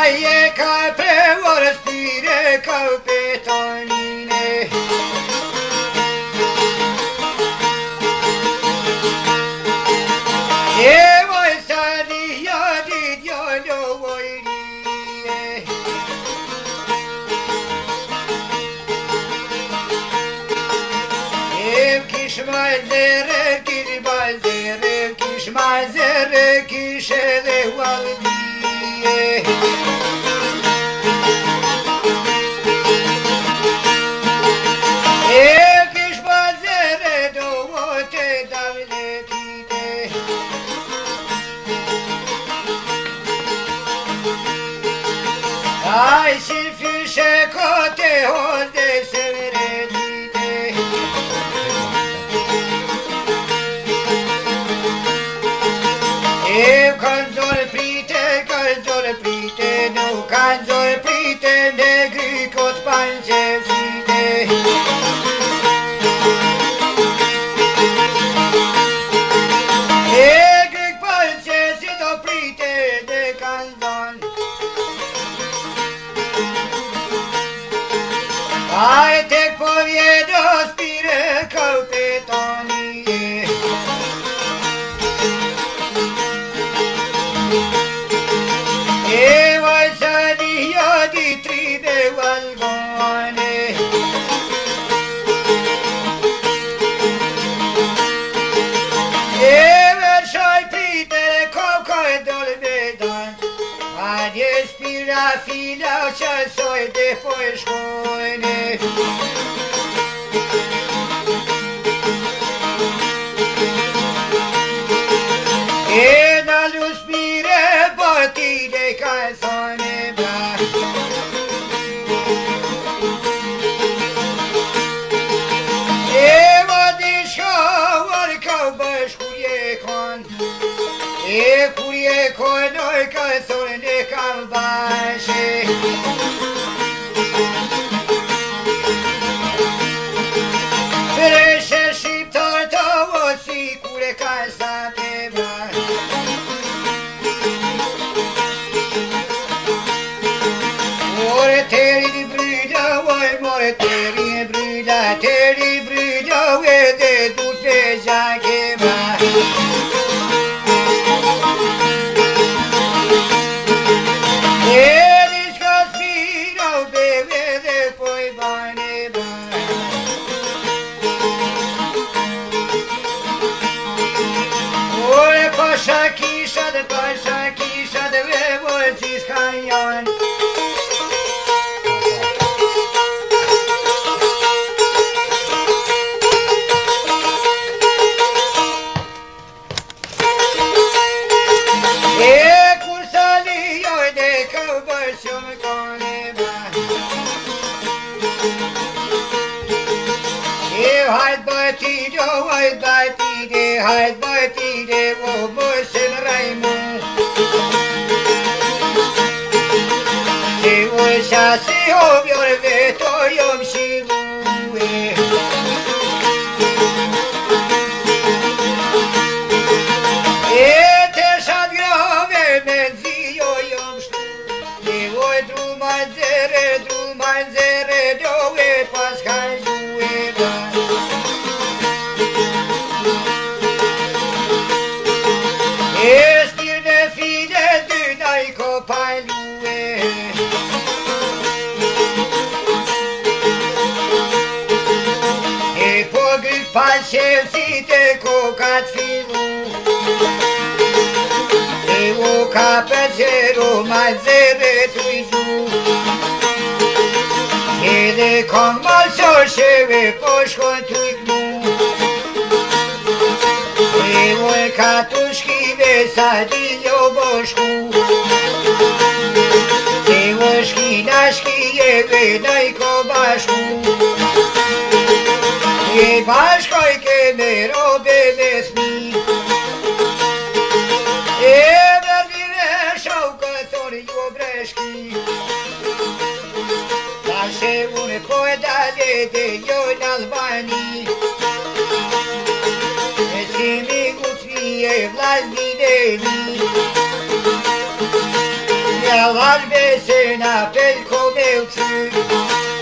e ca preor spire ca pe tonine. E voi sani ya di yo voi rie. E kishmazere kishele waldiye. E kishmazere do te davletine. Ay silfişe kote honde severenine. E canzone prite, no canzone prite, negri cot pancesine. E gric pancesino prite, de canzone. Ai te poviedo spire calpetonie. E vai sani io di tribe valgone. E verso prite coco e dolbedan. Ad espira fila ce soi de poșcone. E na luspire boti de calzone bla. E vodișo oricau bășcurie con. E curie con noi calzone de calbașe. Freșe și torto o sicure casa pe bla. Teri brida, de dute jageva. Eris caspiro beve de poi baneva. Ore pașa chișa de vevolțis caian. Hai bătire, o băsân raimu. Se ușa, se obior, vetoiom și lue. E teșat grave, menzioiom ștu. E oi drumanzere, de-oe pascan jueva. Espirne fide dynai copalue. E pogric pascevsite cocat filu. E o capezero mazere tuizu. E de comal soșeve poșcon tuicnu. E oi catușchi vesadilio boșcu. E oșchi nașchi e venai cobașcu. E bașcoi che me robe vesmi. E verdine șaucători iobreșchi. Dar se un podale de ion albanii. E vlazni de mi. Ja valbesena pel comeuciu